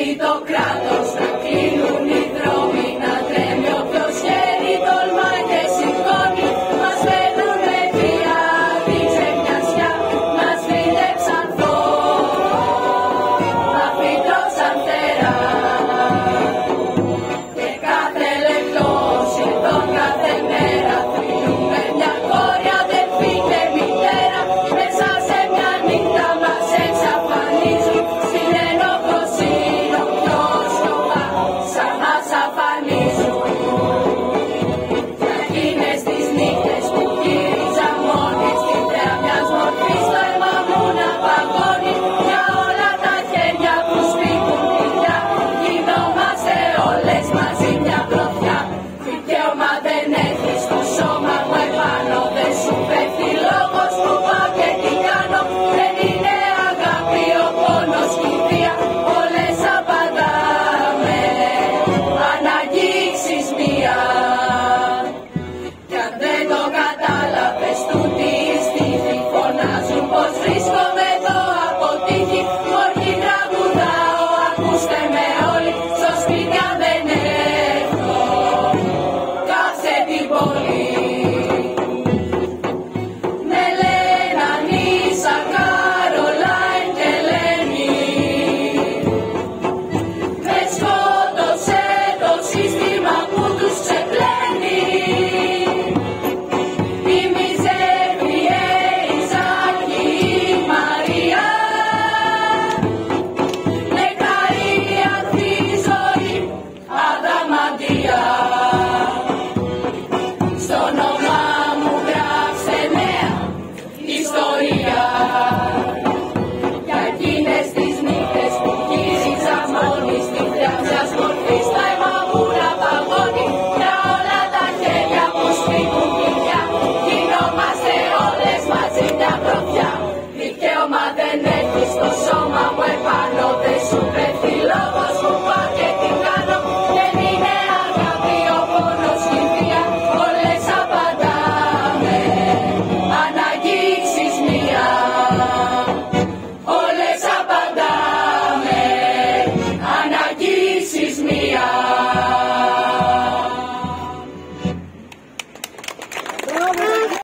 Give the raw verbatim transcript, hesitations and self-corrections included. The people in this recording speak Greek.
Φεύγει το κράτος, να κλείνουν οι δρόμοι, να τρέμει όποιος χέρι τολμά και σηκώνει. Μας φαίνουνε βία, τη ξεμιασιά, μας φύλεψαν φως, μα φυτρώσαν φτερά. Και κάθε λεπτό, σχεδόν κάθε μέρα, θρυνούμε μια κόρη, αδελφή και μητέρα. Μέσα σε μια νύχτα μας εξαφανίζουν, στην ενοχοσύνη όποιος το πά, σαν μας αφανίζουν. Για εκείνες τις νύχτες που γύριζα μόνη, στην θέα μιας μορφής το αίμα μου να παγώνει. Για όλα τα χέρια που σπίγουν κοιλιά, γινόμαστε όλες μαζί μια γροθιά. Δικαίωμα δεν έχει στο σώμα μου επάνω, δεν σου πέφτει λόγος που πάω και τι κάνω. Δεν είναι αγάπη ο πόνος κι η βία, όλες απαντάμε, αν αγγίξεις μία. Κι αν δεν το κατάλαβες, τούτοι οι στίχοι φωνάζουν πως βρίσκω